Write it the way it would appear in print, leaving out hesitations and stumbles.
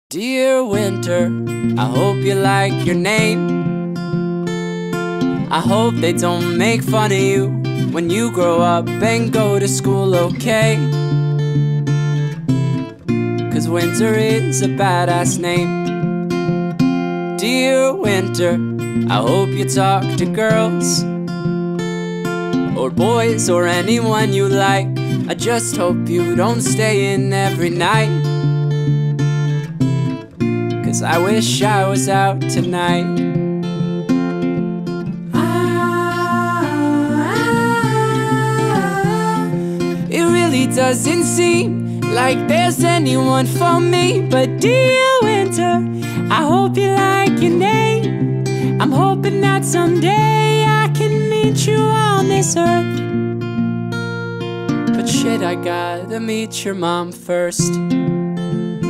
Dear winter, I hope you like your name. I hope they don't make fun of you when you grow up and go to school, okay? 'Cause winter is a badass name. Dear winter, I hope you talk to girls or boys or anyone you like. I just hope you don't stay in every night, 'cause I wish I was out tonight. It really doesn't seem like there's anyone for me. But dear winter, I hope you like your name. I'm hoping that someday I can meet you on this earth. But shit, I gotta meet your mom first.